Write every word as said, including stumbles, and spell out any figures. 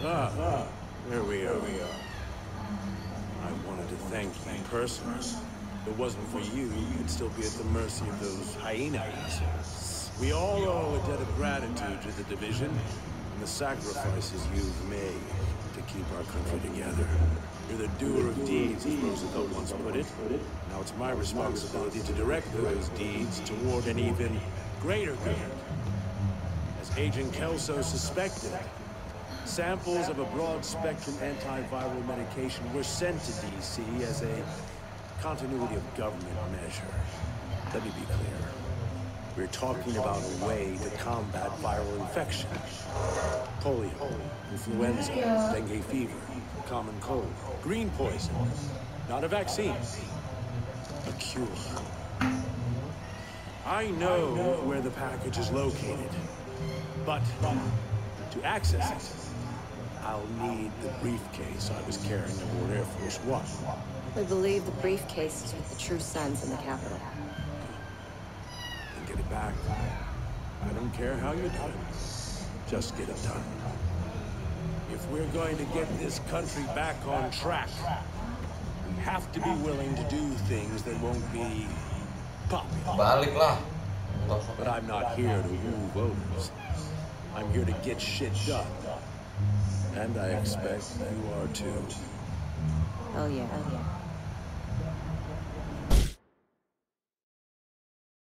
Ah, there we are. I wanted to thank you personally. If it wasn't for you, you'd still be at the mercy of those hyena assholes. We all owe a debt of gratitude to the Division and the sacrifices you've made to keep our country together. You're the doer of deeds, as Roosevelt once put it. Now it's my responsibility to direct those deeds toward an even greater good. As Agent Kelso suspected, samples of a broad-spectrum antiviral medication were sent to D C as a continuity of government measure. Let me be clear. We're talking about a way to combat viral infection. Polio, influenza, dengue fever, common cold, green poison. Not a vaccine. A cure. I know where the package is located, but to access it, I'll need the briefcase I was carrying aboard Air Force One. We believe the briefcase is with the true Sons in the capital. Then get it back. I don't care how you do it. Just get it done. If we're going to get this country back on track, we have to be willing to do things that won't be popular. Balik lah. But I'm not here to woo voters. I'm here to get shit done. And I expect you are too. Oh yeah. Oh yeah.